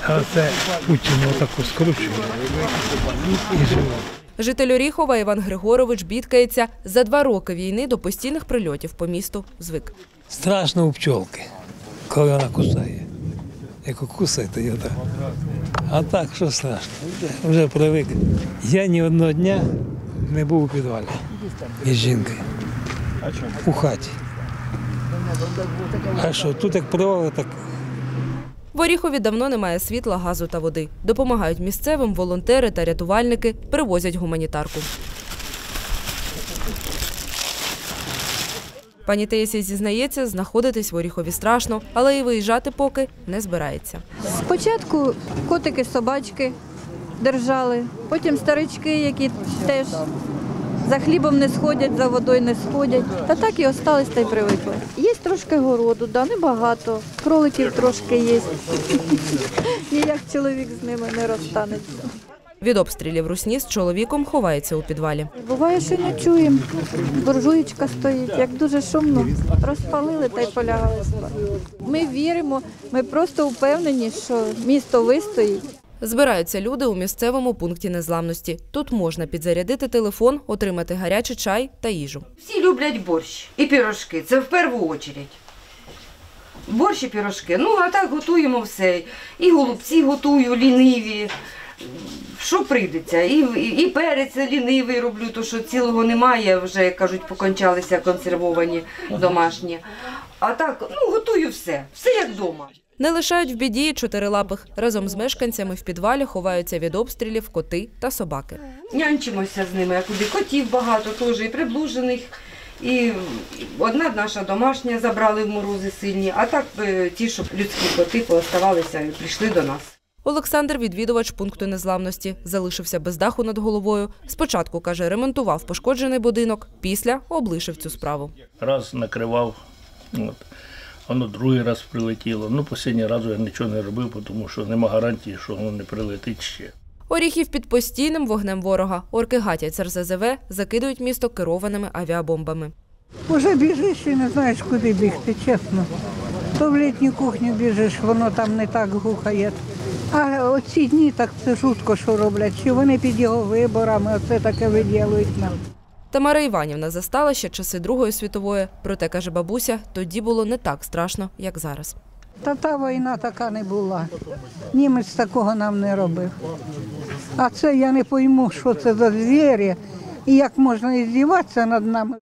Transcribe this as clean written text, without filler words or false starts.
А це Путін отаку скручує і живе. Житель Оріхова Іван Григорович бідкається, за 2 роки війни до постійних прильотів по місту звик. Страшно у пчолки, коли вона кусає. Як кусає, то так. А так, що страшно, вже привик. Я ні одного дня не був у підвалі із жінкою, у хаті. А що, тут як привали, так... В Оріхові давно немає світла, газу та води. Допомагають місцевим волонтери та рятувальники, привозять гуманітарку. Пані Таїсія зізнається, знаходитись в Оріхові страшно, але і виїжджати поки не збирається. Спочатку котики, собачки держали, потім старички, які теж за хлібом не сходять, за водою не сходять. Та так і остались, та й привикли. Є трошки городу, да, небагато. Кроликів трошки є. Ніяк чоловік з ними не розстанеться. Від обстрілів русні з чоловіком ховається у підвалі. Буває, що не чуємо. Буржуєчка стоїть, як дуже шумно. Розпалили та й полягали спати. Ми віримо, ми просто впевнені, що місто вистоїть. Збираються люди у місцевому пункті незламності. Тут можна підзарядити телефон, отримати гарячий чай та їжу. Всі люблять борщ і пірожки, це в першу чергу. Борщ і пірожки. Ну, а так готуємо все. І голубці готую, ліниві, що прийдеться. І перець лінивий роблю, то що цілого немає, вже, як кажуть, покончалися консервовані домашні. А так, ну, готую все як вдома. Не лишають в біді 4-лапих. Разом з мешканцями в підвалі ховаються від обстрілів коти та собаки. Нянчимося з ними, а куди котів багато теж, і приблужених. І одна наша домашня забрали в морози сильні, а так ті, що людські коти пооставалися і прийшли до нас. Олександр – відвідувач пункту незламності. Залишився без даху над головою. Спочатку, каже, ремонтував пошкоджений будинок, після облишив цю справу. Раз накривав, воно другий раз прилетіло. Ну, останній раз я нічого не робив, тому що нема гарантії, що воно не прилетить ще. Оріхів під постійним вогнем ворога. Орки гатять з РЗЗВ, закидують місто керованими авіабомбами. Уже біжиш і не знаєш, куди бігти, чесно. То в літню кухню біжиш, воно там не так гухає. А оці дні так це жутко, що роблять. Чи вони під його виборами, оце таке виділують нам. Тамара Іванівна застала ще часи Другої світової. Проте, каже бабуся, тоді було не так страшно, як зараз. Та війна така не була. Німець такого нам не робив. А це я не пойму, що це за звірі і як можна іздіватися над нами.